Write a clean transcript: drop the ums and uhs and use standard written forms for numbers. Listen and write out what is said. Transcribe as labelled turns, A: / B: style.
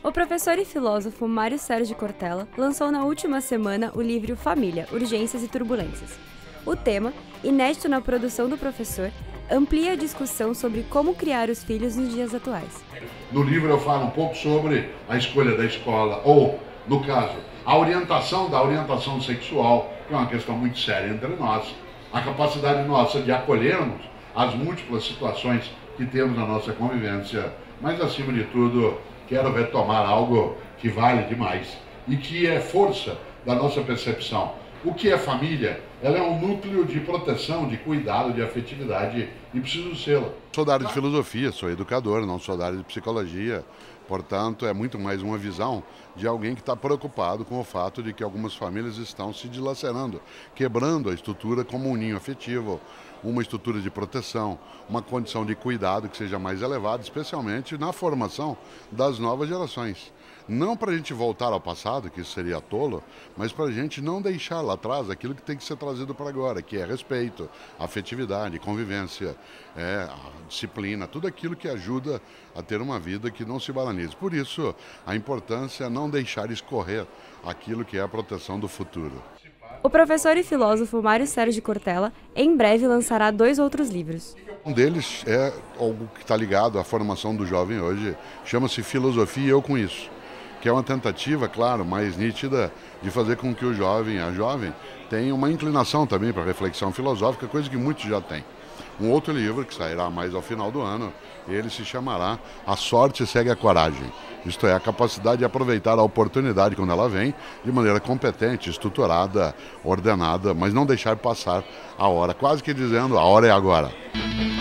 A: O professor e filósofo Mário Sérgio Cortella lançou na última semana o livro Família, Urgências e Turbulências. O tema, inédito na produção do professor, amplia a discussão sobre como criar os filhos nos dias atuais.
B: No livro eu falo um pouco sobre a escolha da escola, ou, no caso, a orientação da orientação sexual, que é uma questão muito séria entre nós, a capacidade nossa de acolhermos as múltiplas situações que temos na nossa convivência, mas, acima de tudo, quero retomar algo que vale demais e que é força da nossa percepção. O que é família? Ela é um núcleo de proteção, de cuidado, de afetividade e preciso sê-la.
C: Sou da área de filosofia, sou educador, não sou da área de psicologia. Portanto, é muito mais uma visão de alguém que está preocupado com o fato de que algumas famílias estão se dilacerando, quebrando a estrutura como um ninho afetivo, uma estrutura de proteção, uma condição de cuidado que seja mais elevada, especialmente na formação das novas gerações. Não para a gente voltar ao passado, que isso seria tolo, mas para a gente não deixar lá atrás aquilo que tem que ser trazido para agora, que é respeito, afetividade, convivência, a disciplina, tudo aquilo que ajuda a ter uma vida que não se banalize. Por isso, a importância é não deixar escorrer aquilo que é a proteção do futuro.
A: O professor e filósofo Mário Sérgio Cortella em breve lançará 2 outros livros.
C: Um deles é algo que está ligado à formação do jovem hoje, chama-se Filosofia e Eu com Isso, que é uma tentativa, claro, mais nítida de fazer com que o jovem, a jovem, tenha uma inclinação também para a reflexão filosófica, coisa que muitos já têm. Um outro livro, que sairá mais ao final do ano, ele se chamará A Sorte Segue a Coragem. Isto é, a capacidade de aproveitar a oportunidade quando ela vem, de maneira competente, estruturada, ordenada, mas não deixar passar a hora, quase que dizendo, a hora é agora.